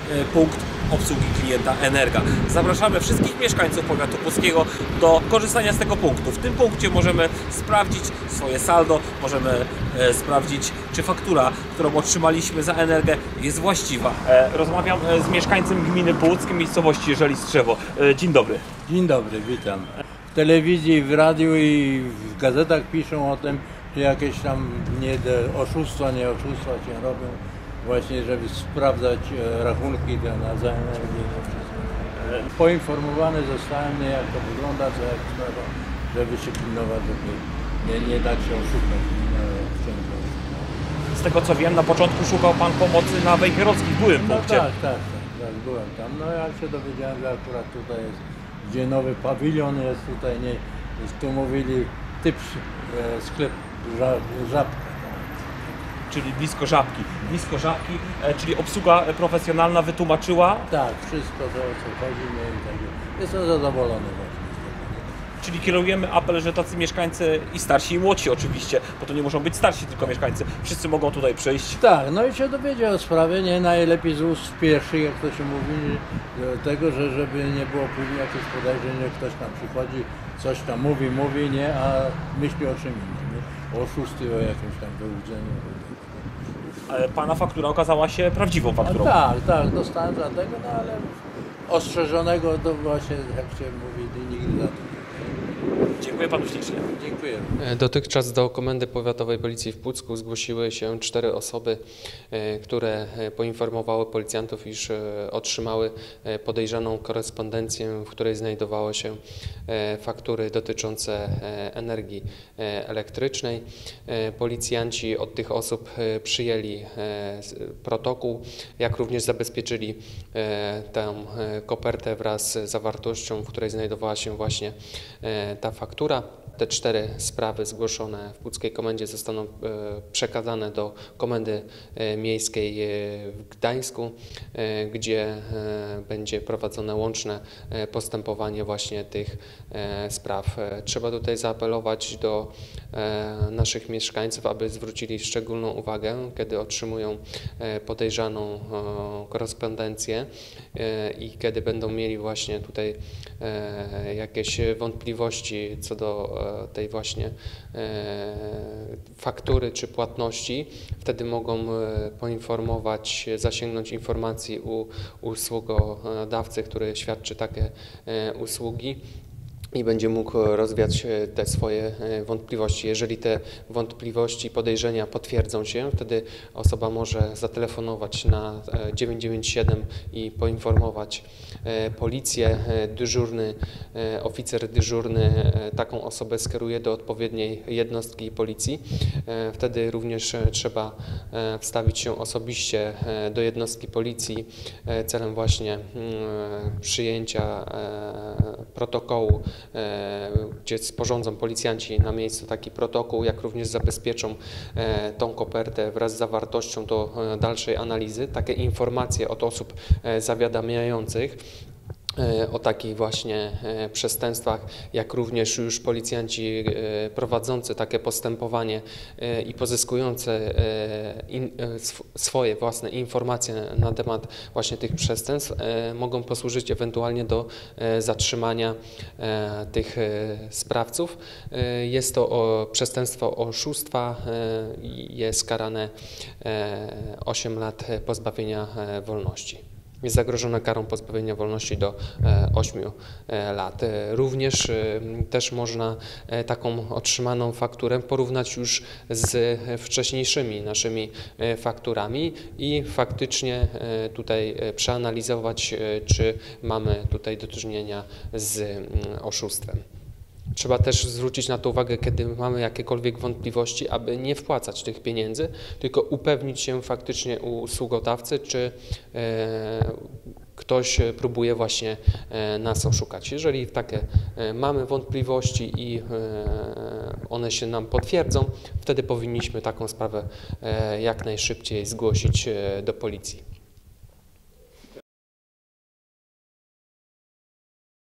punkt obsługi klienta Energa. Zapraszamy wszystkich mieszkańców powiatu puckiego do korzystania z tego punktu. W tym punkcie możemy sprawdzić swoje saldo, możemy sprawdzić, czy faktura, którą otrzymaliśmy za energię, jest właściwa. Rozmawiam z mieszkańcem gminy Puck, miejscowości Żelistrzewo. Dzień dobry. Dzień dobry, witam. W telewizji, w radiu i w gazetach piszą o tym, że jakieś tam oszustwa, nie oszustwa się robią, właśnie żeby sprawdzać rachunki za energię i to wszystko. Poinformowany zostałem, jak to wygląda, co jak sprawa, żeby się pilnować, żeby nie dać się oszukać. Z tego co wiem, na początku szukał Pan pomocy na Wejherowskich, w byłym punkcie. Tak, byłem tam. No jak się dowiedziałem, że akurat tutaj jest, gdzie nowy pawilion jest, tutaj nie, tu mówili typ sklep Żabka. Czyli blisko Żabki. Blisko Żabki, czyli obsługa profesjonalna wytłumaczyła. Tak, wszystko to, o co chodzi, no i tak. Jestem zadowolony właśnie z tego. Czyli kierujemy apel, że tacy mieszkańcy i starsi i młodsi oczywiście, bo to nie muszą być starsi tylko mieszkańcy, wszyscy mogą tutaj przyjść. Tak, no i się dowiedział o sprawie, nie najlepiej z ust pierwszych, jak to się mówi, tego, że żeby nie było później jakichś podejrzeń, że ktoś tam przychodzi, coś tam mówi, nie, a myśli o czym innym, nie? O oszustwie, o jakimś tam wyłudzeniu. Ale Pana faktura okazała się prawdziwą fakturą. Tak, dostałem za tego, no ale ostrzeżonego to właśnie, jak się mówi, nigdy za to. Dziękuję Panu ślicznie. Dziękuję. Dotychczas do Komendy Powiatowej Policji w Pucku zgłosiły się 4 osoby, które poinformowały policjantów, iż otrzymały podejrzaną korespondencję, w której znajdowały się faktury dotyczące energii elektrycznej. Policjanci od tych osób przyjęli protokół, jak również zabezpieczyli tę kopertę wraz z zawartością, w której znajdowała się właśnie ta faktura. Te 4 sprawy zgłoszone w Puckiej Komendzie zostaną przekazane do Komendy Miejskiej w Gdańsku, gdzie będzie prowadzone łączne postępowanie właśnie tych spraw. Trzeba tutaj zaapelować do naszych mieszkańców, aby zwrócili szczególną uwagę, kiedy otrzymują podejrzaną korespondencję i kiedy będą mieli właśnie tutaj jakieś wątpliwości co do tej właśnie faktury czy płatności, wtedy mogą poinformować, zasięgnąć informacji u usługodawcy, który świadczy takie usługi i będzie mógł rozwiać te swoje wątpliwości. Jeżeli te wątpliwości, podejrzenia potwierdzą się, wtedy osoba może zatelefonować na 997 i poinformować policję. Dyżurny, oficer dyżurny taką osobę skieruje do odpowiedniej jednostki policji. Wtedy również trzeba wstawić się osobiście do jednostki policji celem właśnie przyjęcia protokołu, gdzie sporządzą policjanci na miejscu taki protokół, jak również zabezpieczą tą kopertę wraz z zawartością do dalszej analizy. Takie informacje od osób zawiadamiających o takich właśnie przestępstwach, jak również już policjanci prowadzący takie postępowanie i pozyskujące swoje własne informacje na temat właśnie tych przestępstw mogą posłużyć ewentualnie do zatrzymania tych sprawców. Jest to przestępstwo oszustwa i jest karane 8 lat pozbawienia wolności. Jest zagrożona karą pozbawienia wolności do 8 lat. Również też można taką otrzymaną fakturę porównać już z wcześniejszymi naszymi fakturami i faktycznie tutaj przeanalizować, czy mamy tutaj do czynienia z oszustwem. Trzeba też zwrócić na to uwagę, kiedy mamy jakiekolwiek wątpliwości, aby nie wpłacać tych pieniędzy, tylko upewnić się faktycznie u usługodawcy, czy ktoś próbuje właśnie nas oszukać. Jeżeli takie mamy wątpliwości i one się nam potwierdzą, wtedy powinniśmy taką sprawę jak najszybciej zgłosić do policji.